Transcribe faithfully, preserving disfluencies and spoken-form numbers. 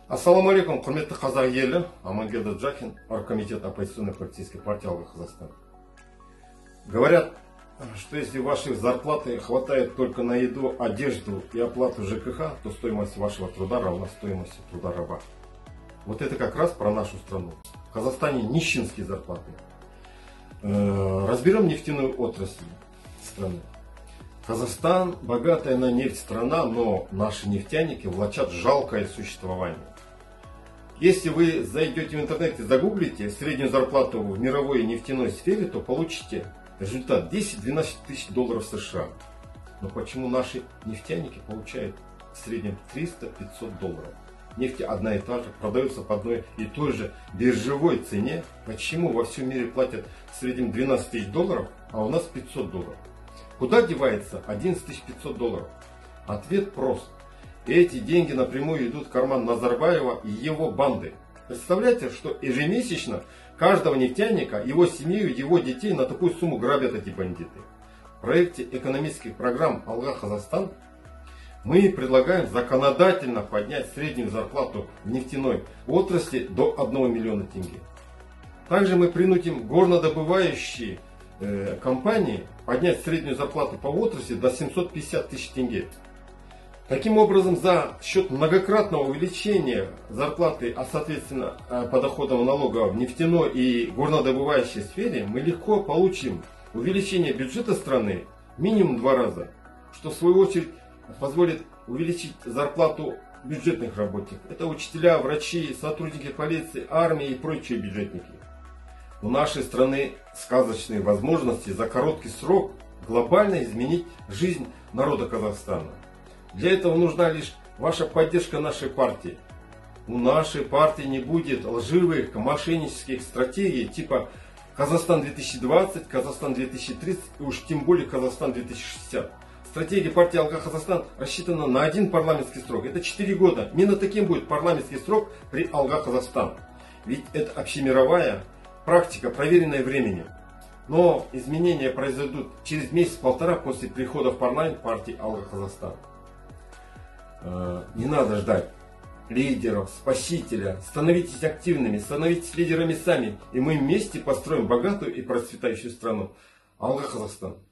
Ассаламу алейкум, құрметті қазақ елі, Амангелді Джахин, оргкомитет оппозиционной политической партии Алга Казахстан. Говорят, что если вашей зарплаты хватает только на еду, одежду и оплату ЖКХ, то стоимость вашего труда равна стоимости труда раба. Вот это как раз про нашу страну. В Казахстане нищенские зарплаты. Разберем нефтяную отрасль страны. Казахстан богатая на нефть страна, но наши нефтяники влачат жалкое существование. Если вы зайдете в интернет и загуглите среднюю зарплату в мировой нефтяной сфере, то получите результат десять-двенадцать тысяч долларов США. Но почему наши нефтяники получают в среднем триста-пятьсот долларов? Нефть одна и та же, продается по одной и той же биржевой цене. Почему во всем мире платят в среднем двенадцать тысяч долларов, а у нас пятьсот долларов? Куда девается одиннадцать тысяч пятьсот долларов? Ответ прост. Эти деньги напрямую идут в карман Назарбаева и его банды. Представляете, что ежемесячно каждого нефтяника, его семью, его детей на такую сумму грабят эти бандиты. В проекте экономических программ Алга Казахстан мы предлагаем законодательно поднять среднюю зарплату в нефтяной отрасли до одного миллиона тенге. Также мы принудим горнодобывающие э, компании поднять среднюю зарплату по отрасли до семисот пятидесяти тысяч тенге. Таким образом, за счет многократного увеличения зарплаты, а соответственно подоходного налога в нефтяной и горнодобывающей сфере, мы легко получим увеличение бюджета страны минимум два раза, что в свою очередь позволит увеличить зарплату бюджетных работников. Это учителя, врачи, сотрудники полиции, армии и прочие бюджетники. У нашей страны сказочные возможности за короткий срок глобально изменить жизнь народа Казахстана. Для этого нужна лишь ваша поддержка нашей партии. У нашей партии не будет лживых, мошеннических стратегий типа Казахстан две тысячи двадцать, Казахстан две тысячи тридцать и уж тем более Казахстан две тысячи шестьдесят. Стратегия партии Алга Казахстан рассчитана на один парламентский срок. Это четыре года. Именно таким будет парламентский срок при Алга Казахстан. Ведь это общемировая практика, проверенная временем. Но изменения произойдут через месяц-полтора после прихода в парламент партии Алга Казахстан. Не надо ждать лидеров, спасителя. Становитесь активными, становитесь лидерами сами. И мы вместе построим богатую и процветающую страну. Алга Казахстан.